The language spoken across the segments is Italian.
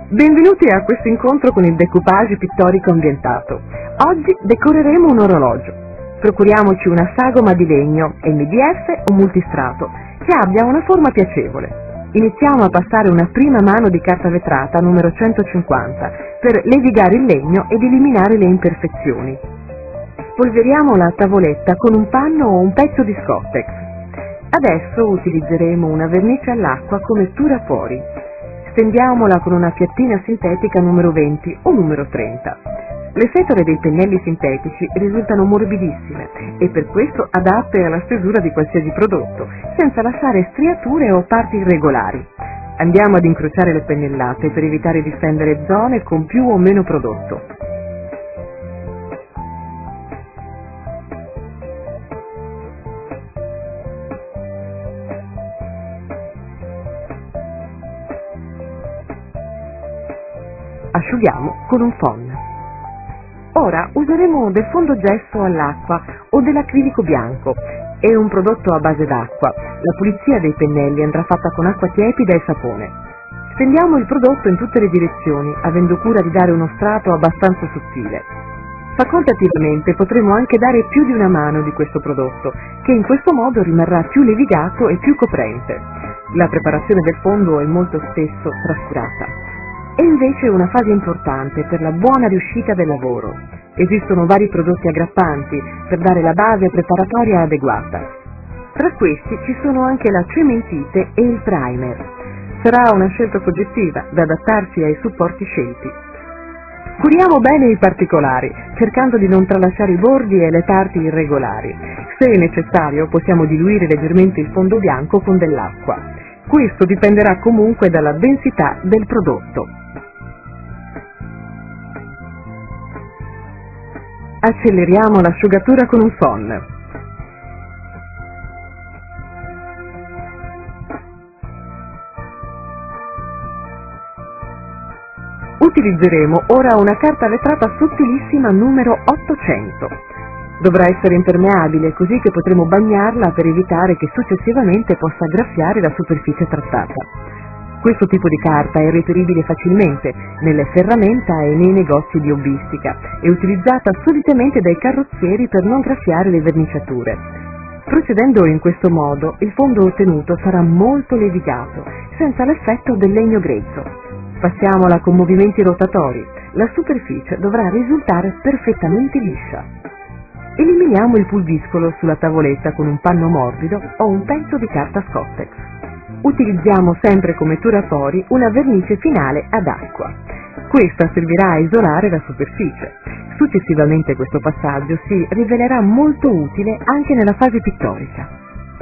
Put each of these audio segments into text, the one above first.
Benvenuti a questo incontro con il decoupage pittorico ambientato. Oggi decoreremo un orologio. Procuriamoci una sagoma di legno MDF o multistrato che abbia una forma piacevole. Iniziamo a passare una prima mano di carta vetrata numero 150 per levigare il legno ed eliminare le imperfezioni. Spolveriamo la tavoletta con un panno o un pezzo di Scottex. Adesso utilizzeremo una vernice all'acqua come turafuori. Stendiamola con una piattina sintetica numero 20 o numero 30. Le setole dei pennelli sintetici risultano morbidissime e per questo adatte alla stesura di qualsiasi prodotto, senza lasciare striature o parti irregolari. Andiamo ad incrociare le pennellate per evitare di stendere zone con più o meno prodotto. Asciughiamo con un phon. Ora useremo del fondogesso all'acqua o dell'acrilico bianco e un prodotto a base d'acqua. La pulizia dei pennelli andrà fatta con acqua tiepida e sapone. Stendiamo il prodotto in tutte le direzioni, avendo cura di dare uno strato abbastanza sottile. Facoltativamente potremo anche dare più di una mano di questo prodotto, che in questo modo rimarrà più levigato e più coprente. La preparazione del fondo è molto spesso trascurata. È invece una fase importante per la buona riuscita del lavoro. Esistono vari prodotti aggrappanti per dare la base preparatoria adeguata. Tra questi ci sono anche la cementite e il primer. Sarà una scelta soggettiva da adattarsi ai supporti scelti. Curiamo bene i particolari, cercando di non tralasciare i bordi e le parti irregolari. Se è necessario possiamo diluire leggermente il fondo bianco con dell'acqua. Questo dipenderà comunque dalla densità del prodotto. Acceleriamo l'asciugatura con un phon. Utilizzeremo ora una carta vetrata sottilissima numero 800. Dovrà essere impermeabile, così che potremo bagnarla per evitare che successivamente possa graffiare la superficie trattata. Questo tipo di carta è reperibile facilmente nelle ferramenta e nei negozi di hobbistica. È utilizzata solitamente dai carrozzieri per non graffiare le verniciature. Procedendo in questo modo, il fondo ottenuto sarà molto levigato, senza l'effetto del legno grezzo. Passiamola con movimenti rotatori. La superficie dovrà risultare perfettamente liscia. Eliminiamo il pulviscolo sulla tavoletta con un panno morbido o un pezzo di carta Scottex. Utilizziamo sempre come turatori una vernice finale ad acqua. Questa servirà a isolare la superficie. Successivamente questo passaggio si rivelerà molto utile anche nella fase pittorica.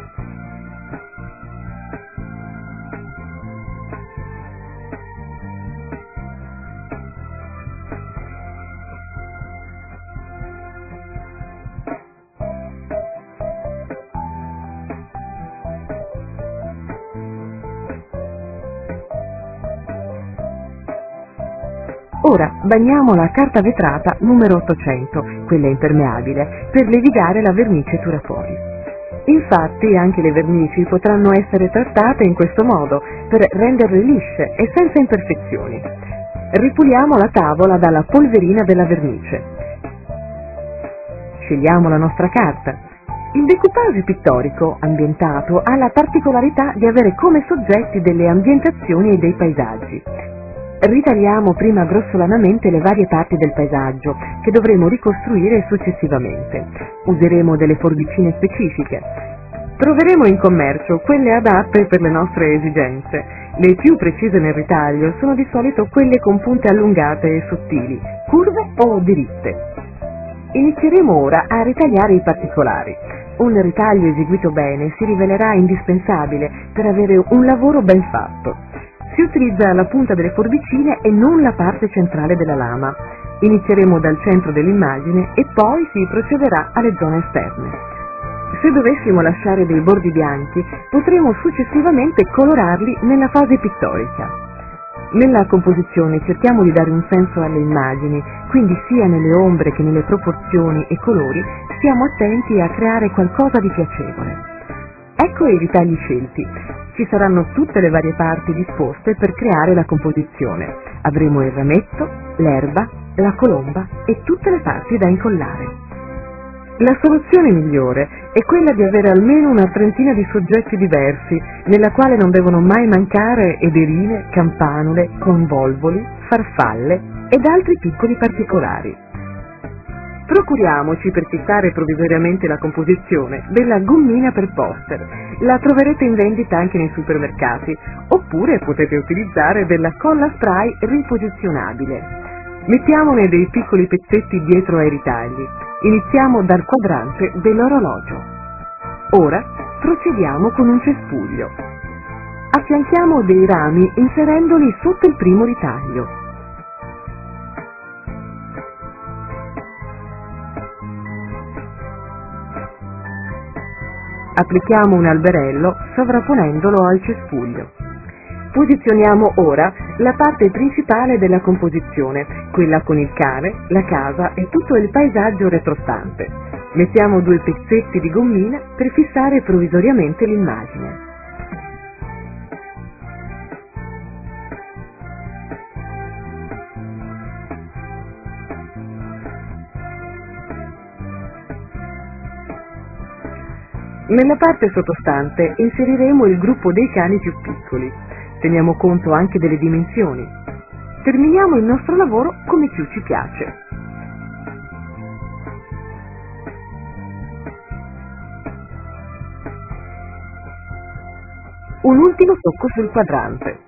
Ora bagniamo la carta vetrata numero 800, quella impermeabile, per levigare la vernice turafuori. Infatti anche le vernici potranno essere trattate in questo modo per renderle lisce e senza imperfezioni. Ripuliamo la tavola dalla polverina della vernice. Scegliamo la nostra carta. Il decoupage pittorico ambientato ha la particolarità di avere come soggetti delle ambientazioni e dei paesaggi. Ritagliamo prima grossolanamente le varie parti del paesaggio, che dovremo ricostruire successivamente. Useremo delle forbicine specifiche. Troveremo in commercio quelle adatte per le nostre esigenze. Le più precise nel ritaglio sono di solito quelle con punte allungate e sottili, curve o diritte. Inizieremo ora a ritagliare i particolari. Un ritaglio eseguito bene si rivelerà indispensabile per avere un lavoro ben fatto. Si utilizza la punta delle forbicine e non la parte centrale della lama. Inizieremo dal centro dell'immagine e poi si procederà alle zone esterne. Se dovessimo lasciare dei bordi bianchi, potremo successivamente colorarli nella fase pittorica. Nella composizione cerchiamo di dare un senso alle immagini, quindi sia nelle ombre che nelle proporzioni e colori stiamo attenti a creare qualcosa di piacevole. Ecco i ritagli scelti. Ci saranno tutte le varie parti disposte per creare la composizione. Avremo il rametto, l'erba, la colomba e tutte le parti da incollare. La soluzione migliore è quella di avere almeno una trentina di soggetti diversi, nella quale non devono mai mancare ederine, campanule, convolvoli, farfalle ed altri piccoli particolari. Procuriamoci, per fissare provvisoriamente la composizione, della gommina per poster. La troverete in vendita anche nei supermercati, oppure potete utilizzare della colla spray riposizionabile. Mettiamone dei piccoli pezzetti dietro ai ritagli. Iniziamo dal quadrante dell'orologio. Ora procediamo con un cespuglio. Affianchiamo dei rami inserendoli sotto il primo ritaglio. Applichiamo un alberello sovrapponendolo al cespuglio. Posizioniamo ora la parte principale della composizione, quella con il cane, la casa e tutto il paesaggio retrostante. Mettiamo 2 pezzetti di gommina per fissare provvisoriamente l'immagine. Nella parte sottostante inseriremo il gruppo dei cani più piccoli. Teniamo conto anche delle dimensioni. Terminiamo il nostro lavoro come più ci piace. Un ultimo tocco sul quadrante.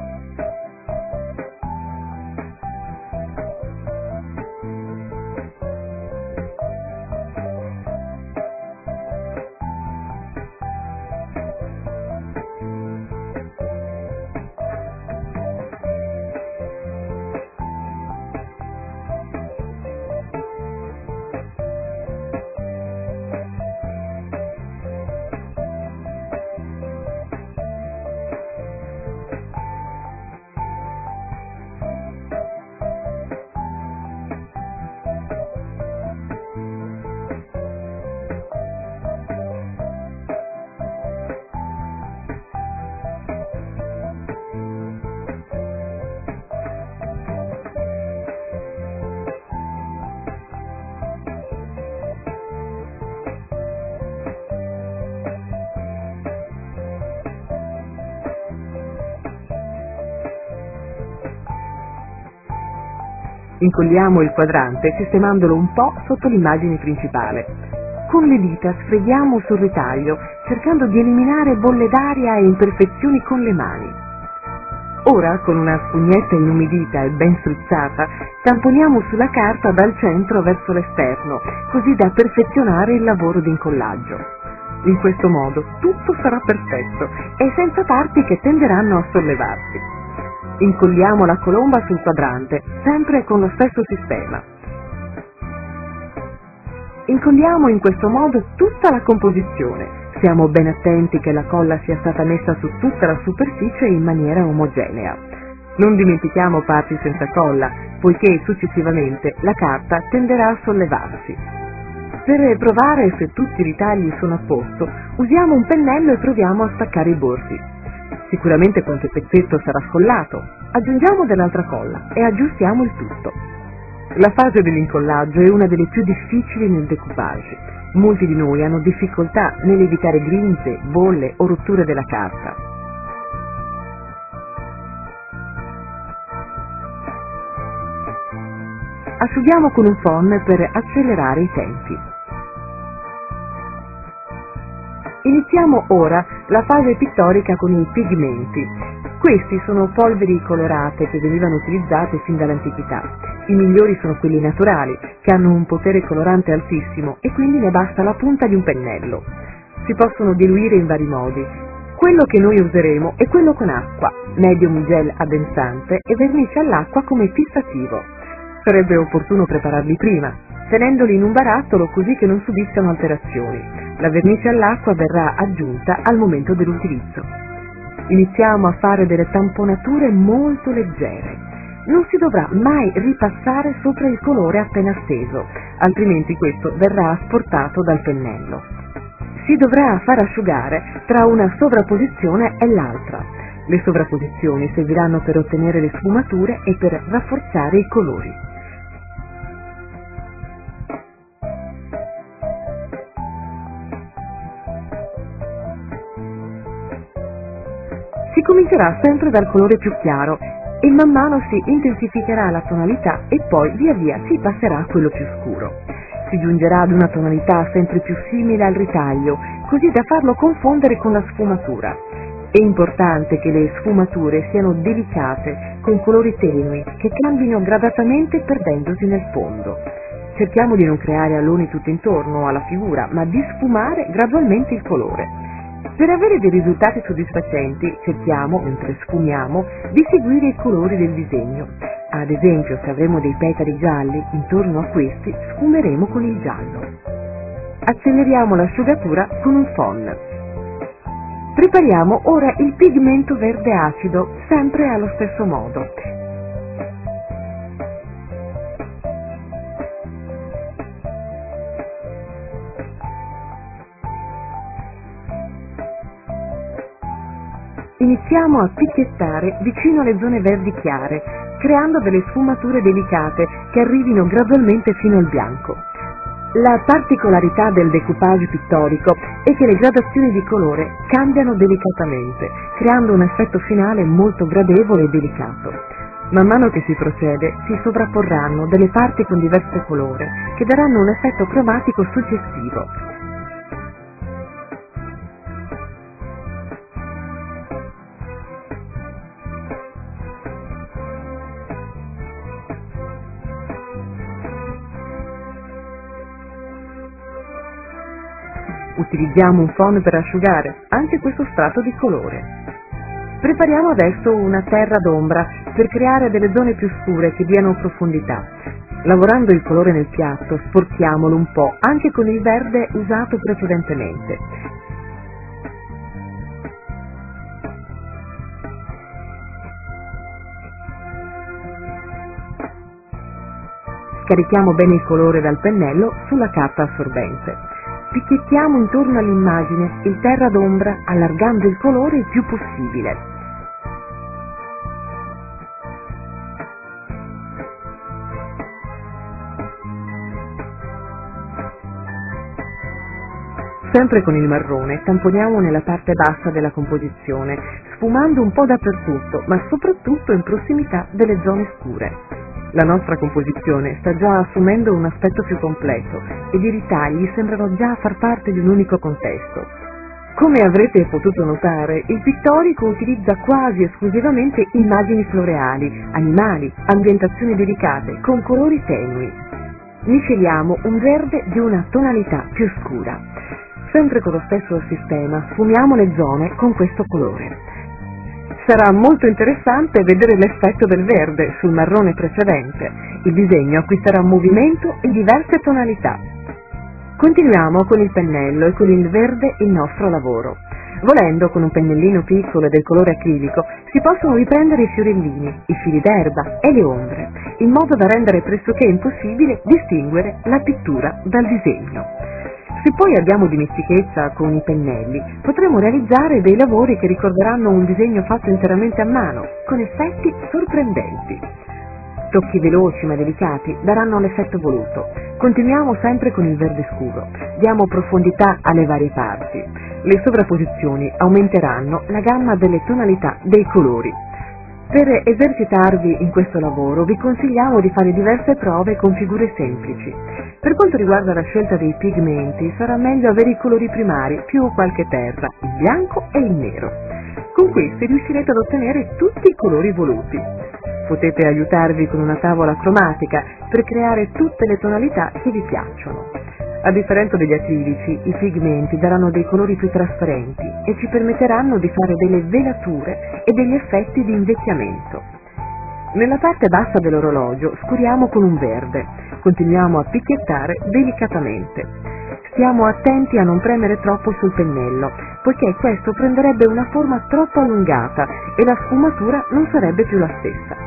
Incolliamo il quadrante sistemandolo un po' sotto l'immagine principale. Con le dita sfreghiamo sul ritaglio, cercando di eliminare bolle d'aria e imperfezioni con le mani. Ora, con una spugnetta inumidita e ben spruzzata, tamponiamo sulla carta dal centro verso l'esterno, così da perfezionare il lavoro di incollaggio. In questo modo tutto sarà perfetto e senza parti che tenderanno a sollevarsi. Incolliamo la colomba sul quadrante, sempre con lo stesso sistema. Incolliamo in questo modo tutta la composizione. Siamo ben attenti che la colla sia stata messa su tutta la superficie in maniera omogenea. Non dimentichiamo parti senza colla, poiché successivamente la carta tenderà a sollevarsi. Per provare se tutti i ritagli sono a posto, usiamo un pennello e proviamo a staccare i bordi. Sicuramente qualche pezzetto sarà scollato. Aggiungiamo dell'altra colla e aggiustiamo il tutto. La fase dell'incollaggio è una delle più difficili nel decoupage. Molti di noi hanno difficoltà nell'evitare grinze, bolle o rotture della carta. Asciughiamo con un phon per accelerare i tempi. Iniziamo ora la fase pittorica con i pigmenti. Questi sono polveri colorate che venivano utilizzate fin dall'antichità. I migliori sono quelli naturali, che hanno un potere colorante altissimo e quindi ne basta la punta di un pennello. Si possono diluire in vari modi. Quello che noi useremo è quello con acqua, medium gel addensante e vernice all'acqua come fissativo. Sarebbe opportuno prepararli prima, tenendoli in un barattolo così che non subiscano alterazioni. La vernice all'acqua verrà aggiunta al momento dell'utilizzo. Iniziamo a fare delle tamponature molto leggere. Non si dovrà mai ripassare sopra il colore appena steso, altrimenti questo verrà asportato dal pennello. Si dovrà far asciugare tra una sovrapposizione e l'altra. Le sovrapposizioni serviranno per ottenere le sfumature e per rafforzare i colori. Si comincerà sempre dal colore più chiaro e man mano si intensificherà la tonalità e poi via via si passerà a quello più scuro. Si giungerà ad una tonalità sempre più simile al ritaglio, così da farlo confondere con la sfumatura. È importante che le sfumature siano delicate, con colori tenui, che cambino gradatamente perdendosi nel fondo. Cerchiamo di non creare aloni tutto intorno alla figura, ma di sfumare gradualmente il colore. Per avere dei risultati soddisfacenti, cerchiamo, mentre sfumiamo, di seguire i colori del disegno. Ad esempio, se avremo dei petali gialli, intorno a questi sfumeremo con il giallo. Acceleriamo l'asciugatura con un phon. Prepariamo ora il pigmento verde acido, sempre allo stesso modo. Iniziamo a picchiettare vicino alle zone verdi chiare, creando delle sfumature delicate che arrivino gradualmente fino al bianco. La particolarità del decoupage pittorico è che le gradazioni di colore cambiano delicatamente, creando un effetto finale molto gradevole e delicato. Man mano che si procede, si sovrapporranno delle parti con diverso colore, che daranno un effetto cromatico suggestivo. Utilizziamo un phon per asciugare anche questo strato di colore. Prepariamo adesso una terra d'ombra per creare delle zone più scure che diano profondità. Lavorando il colore nel piatto, sporchiamolo un po' anche con il verde usato precedentemente. Scarichiamo bene il colore dal pennello sulla carta assorbente. Picchiettiamo intorno all'immagine il terra d'ombra allargando il colore il più possibile. Sempre con il marrone tamponiamo nella parte bassa della composizione, sfumando un po' dappertutto, ma soprattutto in prossimità delle zone scure. La nostra composizione sta già assumendo un aspetto più completo ed i ritagli sembrano già far parte di un unico contesto. Come avrete potuto notare, il pittorico utilizza quasi esclusivamente immagini floreali, animali, ambientazioni delicate, con colori tenui. Misceliamo un verde di una tonalità più scura. Sempre con lo stesso sistema, sfumiamo le zone con questo colore. Sarà molto interessante vedere l'effetto del verde sul marrone precedente. Il disegno acquisterà movimento e diverse tonalità. Continuiamo con il pennello e con il verde il nostro lavoro. Volendo, con un pennellino piccolo e del colore acrilico, si possono riprendere i fiorellini, i fili d'erba e le ombre, in modo da rendere pressoché impossibile distinguere la pittura dal disegno. Se poi abbiamo dimestichezza con i pennelli, potremo realizzare dei lavori che ricorderanno un disegno fatto interamente a mano, con effetti sorprendenti. Tocchi veloci ma delicati daranno l'effetto voluto. Continuiamo sempre con il verde scuro. Diamo profondità alle varie parti. Le sovrapposizioni aumenteranno la gamma delle tonalità dei colori. Per esercitarvi in questo lavoro vi consigliamo di fare diverse prove con figure semplici. Per quanto riguarda la scelta dei pigmenti, sarà meglio avere i colori primari più qualche terra, il bianco e il nero. Con questi riuscirete ad ottenere tutti i colori voluti. Potete aiutarvi con una tavola cromatica per creare tutte le tonalità che vi piacciono. A differenza degli acrilici, i pigmenti daranno dei colori più trasparenti e ci permetteranno di fare delle velature e degli effetti di invecchiamento. Nella parte bassa dell'orologio scuriamo con un verde. Continuiamo a picchiettare delicatamente. Stiamo attenti a non premere troppo sul pennello, poiché questo prenderebbe una forma troppo allungata e la sfumatura non sarebbe più la stessa.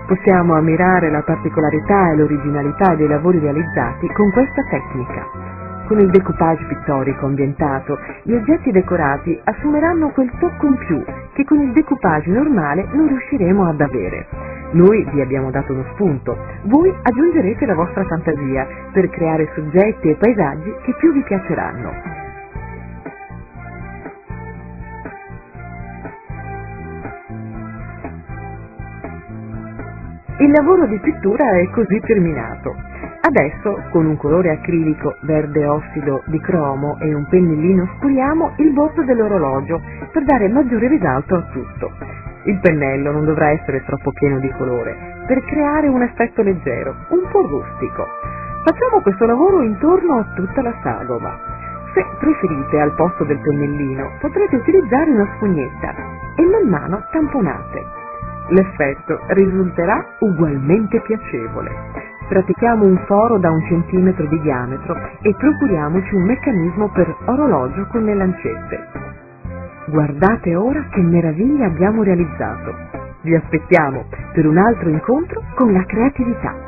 Possiamo ammirare la particolarità e l'originalità dei lavori realizzati con questa tecnica. Con il decoupage pittorico ambientato, gli oggetti decorati assumeranno quel tocco in più che con il decoupage normale non riusciremo ad avere. Noi vi abbiamo dato uno spunto, voi aggiungerete la vostra fantasia per creare soggetti e paesaggi che più vi piaceranno. Il lavoro di pittura è così terminato. Adesso, con un colore acrilico verde ossido di cromo e un pennellino, scuriamo il bordo dell'orologio per dare maggiore risalto a tutto. Il pennello non dovrà essere troppo pieno di colore per creare un effetto leggero, un po' rustico. Facciamo questo lavoro intorno a tutta la sagoma. Se preferite, al posto del pennellino potrete utilizzare una spugnetta e man mano tamponate. L'effetto risulterà ugualmente piacevole. Pratichiamo un foro da 1 centimetro di diametro e procuriamoci un meccanismo per orologio con le lancette. Guardate ora che meraviglia abbiamo realizzato. Vi aspettiamo per un altro incontro con la creatività.